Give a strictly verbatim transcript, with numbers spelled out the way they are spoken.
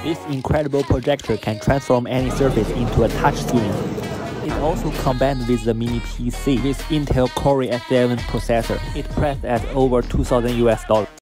This incredible projector can transform any surface into a touchscreen. It also combined with the mini P C with Intel Core i seven processor. It priced at over two thousand U S dollars.